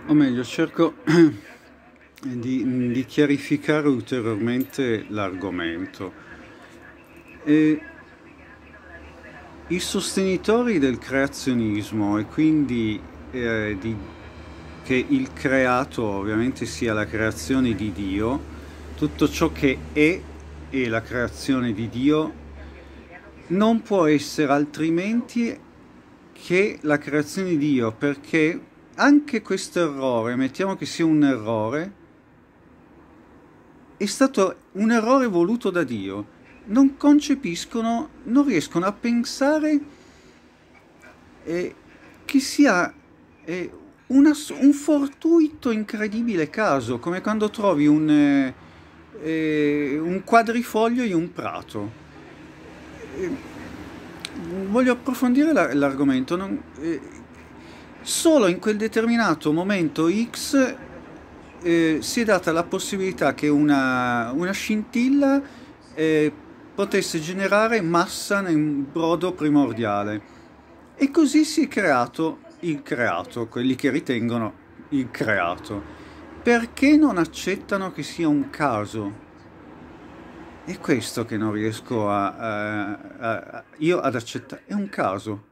O meglio, cerco di chiarificare ulteriormente l'argomento. E I sostenitori del creazionismo e quindi che il creato ovviamente sia la creazione di Dio, tutto ciò che è la creazione di Dio non può essere altrimenti che la creazione di Dio, perché anche questo errore, mettiamo che sia un errore, è stato un errore voluto da Dio. Non concepiscono, non riescono a pensare che sia un fortuito incredibile caso, come quando trovi un quadrifoglio in un prato. Voglio approfondire l'argomento. Solo in quel determinato momento X si è data la possibilità che una scintilla potesse generare massa nel brodo primordiale. E così si è creato il creato, quelli che ritengono il creato. Perché non accettano che sia un caso? È questo che non riesco io ad accettare. È un caso.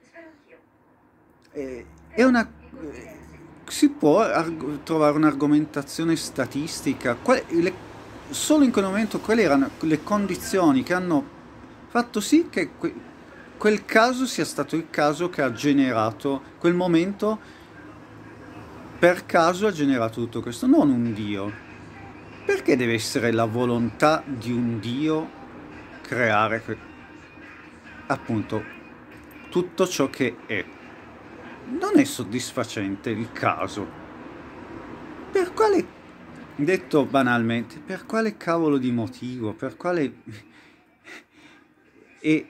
È una... Si può trovare un'argomentazione statistica. Solo in quel momento quelle erano le condizioni che hanno fatto sì che quel caso sia stato il caso che ha generato quel momento, per caso ha generato tutto questo, non un Dio. Perché deve essere la volontà di un Dio creare appunto tutto ciò che è? Non è soddisfacente il caso. Per quale, detto banalmente, per quale cavolo di motivo? Per quale è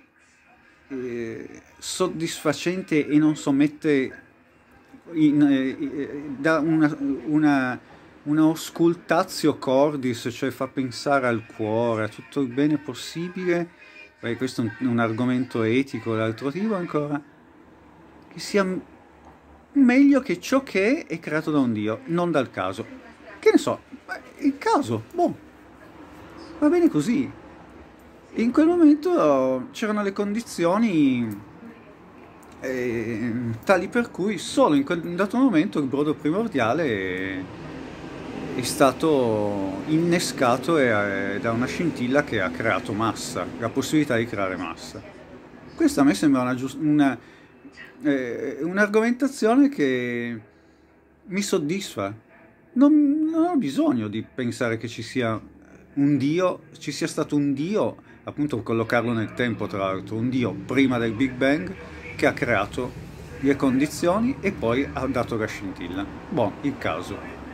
soddisfacente e non sommette da una auscultatio cordis, cioè fa pensare al cuore, a tutto il bene possibile, perché questo è un argomento etico d'altro tipo ancora, che sia meglio che ciò che è creato da un Dio, non dal caso. Che ne so, il caso, boh, va bene così. In quel momento c'erano le condizioni tali per cui solo in quel dato momento il brodo primordiale è stato innescato da una scintilla che ha creato massa, la possibilità di creare massa. Questa a me sembra un'argomentazione che mi soddisfa. Non ho bisogno di pensare che ci sia un Dio, ci sia stato un Dio, appunto collocarlo nel tempo tra l'altro, un Dio prima del Big Bang che ha creato le condizioni e poi ha dato la scintilla. Boh, il caso.